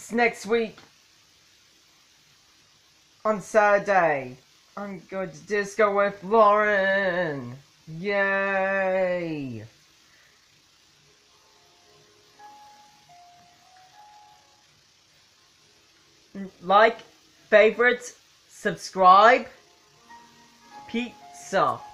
next week on Saturday. I'm going to disco with Lauren. Yay! Like, favorite, subscribe, pizza.